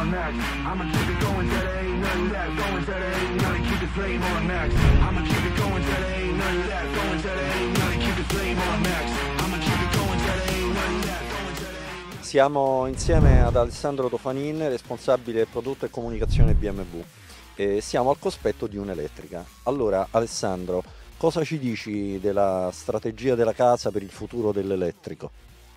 on max. I'ma keep it going till there ain't nothing left. Going till there ain't nothing, keep the flame on max. I'ma keep it going till there ain't nothing left. Going till there ain't nothing, keep the flame on max. I'ma keep it going till there ain't nothing left. Going till there ain't nothing. Siamo insieme ad Alessandro Tofanin, responsabile prodotto e comunicazione BMW. E siamo al cospetto di un'elettrica. Allora, Alessandro, cosa ci dici della strategia della casa per il futuro dell'elettrico?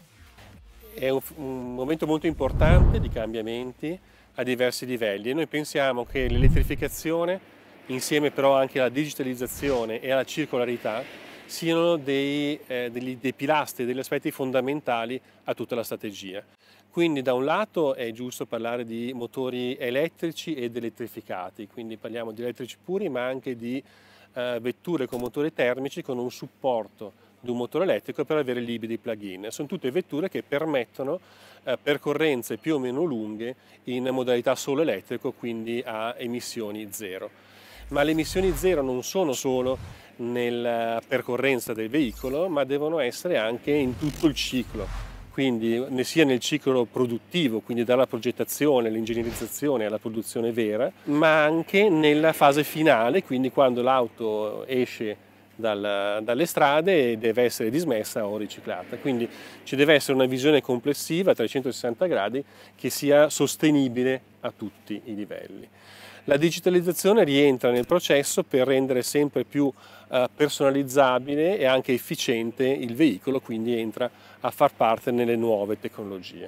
È un momento molto importante di cambiamenti a diversi livelli e noi pensiamo che l'elettrificazione, insieme però anche alla digitalizzazione e alla circolarità, siano dei pilastri, degli aspetti fondamentali a tutta la strategia. Quindi da un lato è giusto parlare di motori elettrici ed elettrificati, quindi parliamo di elettrici puri ma anche di vetture con motori termici con un supporto di un motore elettrico per avere liberi plug-in. Sono tutte vetture che permettono percorrenze più o meno lunghe in modalità solo elettrico, quindi a emissioni zero. Ma le emissioni zero non sono solo nella percorrenza del veicolo, ma devono essere anche in tutto il ciclo. Quindi sia nel ciclo produttivo, quindi dalla progettazione, all'ingegnerizzazione alla produzione vera, ma anche nella fase finale, quindi quando l'auto esce dalle strade e deve essere dismessa o riciclata. Quindi ci deve essere una visione complessiva a 360 gradi che sia sostenibile a tutti i livelli. La digitalizzazione rientra nel processo per rendere sempre più personalizzabile e anche efficiente il veicolo, quindi entra a far parte nelle nuove tecnologie.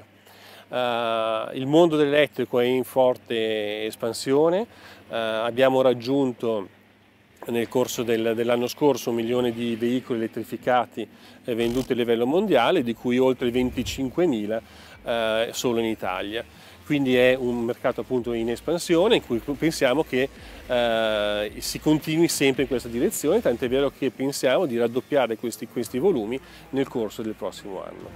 Il mondo dell'elettrico è in forte espansione, abbiamo raggiunto nel corso dell'anno scorso 1 milione di veicoli elettrificati venduti a livello mondiale, di cui oltre 25.000 solo in Italia. Quindi è un mercato appunto in espansione in cui pensiamo che si continui sempre in questa direzione, tant'è vero che pensiamo di raddoppiare questi volumi nel corso del prossimo anno.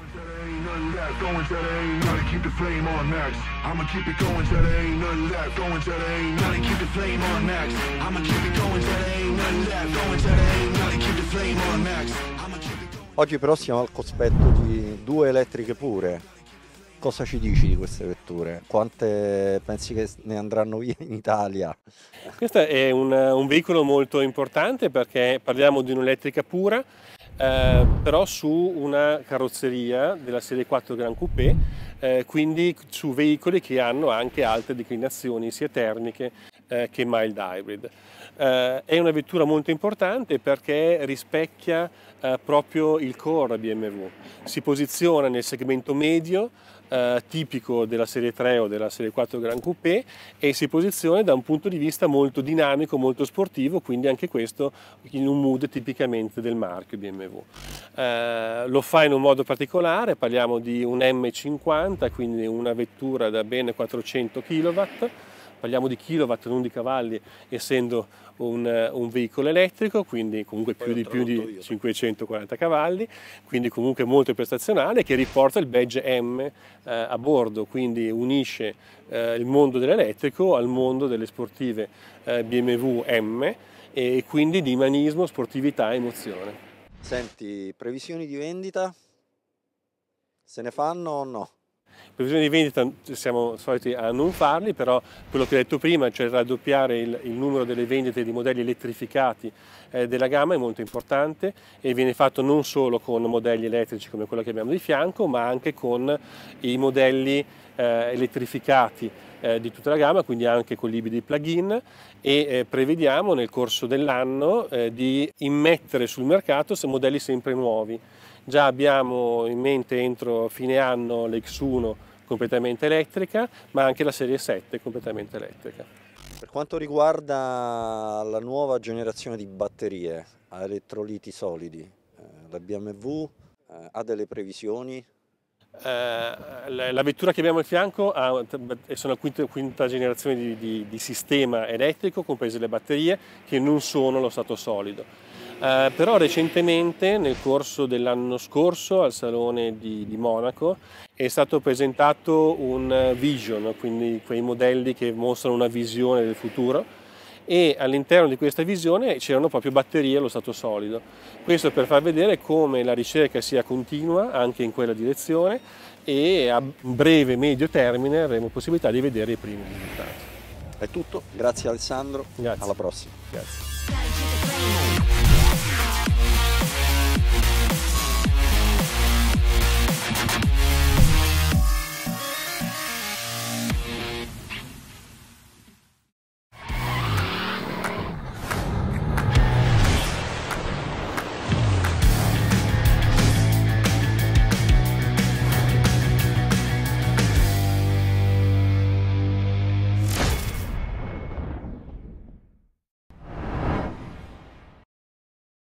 Oggi però siamo al cospetto di 2 elettriche pure. Cosa ci dici di queste vetture? Quante pensi che ne andranno via in Italia? Questo è un veicolo molto importante perché parliamo di un'elettrica pura, però su una carrozzeria della serie 4 Gran Coupé, quindi su veicoli che hanno anche altre declinazioni sia termiche che mild hybrid. È una vettura molto importante perché rispecchia proprio il core BMW. Si posiziona nel segmento medio, tipico della serie 3 o della serie 4 Gran Coupé, e si posiziona da un punto di vista molto dinamico, molto sportivo, quindi anche questo in un mood tipicamente del marchio BMW. Lo fa in un modo particolare, parliamo di un M50, quindi una vettura da ben 400 kW. Parliamo di kilowatt, non di cavalli, essendo un veicolo elettrico, quindi comunque più di 540 cavalli, quindi comunque molto prestazionale, che riporta il badge M a bordo, quindi unisce il mondo dell'elettrico al mondo delle sportive BMW M, e quindi di umanismo, sportività e emozione. Senti, previsioni di vendita? Se ne fanno o no? Previsioni di vendita siamo soliti a non farli, però quello che ho detto prima, cioè raddoppiare il numero delle vendite di modelli elettrificati della gamma, è molto importante e viene fatto non solo con modelli elettrici come quello che abbiamo di fianco, ma anche con i modelli elettrificati di tutta la gamma, quindi anche con l'ibridi plug-in, e prevediamo nel corso dell'anno di immettere sul mercato modelli sempre nuovi. Già abbiamo in mente entro fine anno l'X1 completamente elettrica, ma anche la serie 7 completamente elettrica. Per quanto riguarda la nuova generazione di batterie a elettroliti solidi, la BMW ha delle previsioni? La vettura che abbiamo al fianco sono la quinta generazione di sistema elettrico, comprese le batterie, che non sono allo stato solido. Però recentemente, nel corso dell'anno scorso, al Salone di Monaco, è stato presentato un Vision, quindi quei modelli che mostrano una visione del futuro, e all'interno di questa visione c'erano proprio batterie allo stato solido. Questo per far vedere come la ricerca sia continua anche in quella direzione e a breve medio termine avremo possibilità di vedere i primi risultati. È tutto, grazie Alessandro, Grazie. alla prossima. Grazie.